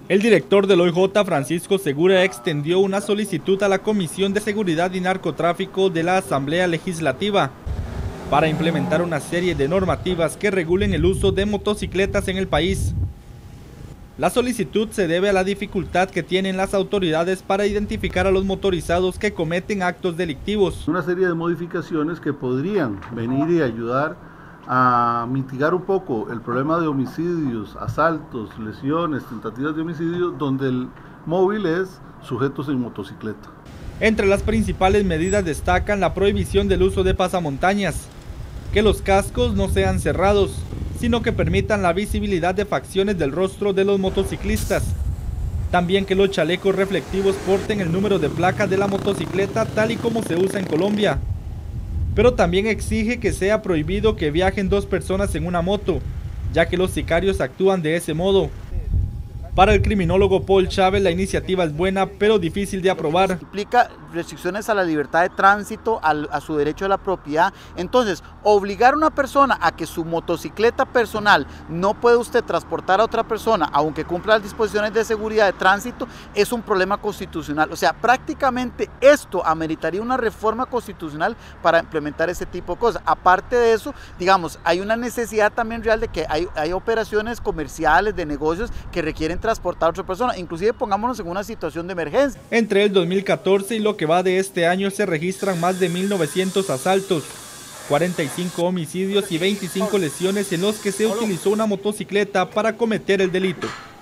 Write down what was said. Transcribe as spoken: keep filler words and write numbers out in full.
El director del O I J, Francisco Segura, extendió una solicitud a la Comisión de Seguridad y Narcotráfico de la Asamblea Legislativa para implementar una serie de normativas que regulen el uso de motocicletas en el país. La solicitud se debe a la dificultad que tienen las autoridades para identificar a los motorizados que cometen actos delictivos. Una serie de modificaciones que podrían venir y ayudar a mitigar un poco el problema de homicidios, asaltos, lesiones, tentativas de homicidio, donde el móvil es sujetos en motocicleta. Entre las principales medidas destacan la prohibición del uso de pasamontañas, que los cascos no sean cerrados, sino que permitan la visibilidad de facciones del rostro de los motociclistas. También que los chalecos reflectivos porten el número de placa de la motocicleta tal y como se usa en Colombia. Pero también exige que sea prohibido que viajen dos personas en una moto, ya que los sicarios actúan de ese modo. Para el criminólogo Paul Chávez, la iniciativa es buena, pero difícil de aprobar. Implica restricciones a la libertad de tránsito, a, a su derecho a la propiedad. Entonces, obligar a una persona a que su motocicleta personal no puede usted transportar a otra persona, aunque cumpla las disposiciones de seguridad de tránsito, es un problema constitucional. O sea, prácticamente esto ameritaría una reforma constitucional para implementar ese tipo de cosas. Aparte de eso, digamos, hay una necesidad también real de que hay, hay operaciones comerciales, de negocios, que requieren transportar a otra persona, inclusive pongámonos en una situación de emergencia. Entre el dos mil catorce y lo que va de este año se registran más de mil novecientos asaltos, cuarenta y cinco homicidios y veinticinco lesiones en los que se utilizó una motocicleta para cometer el delito.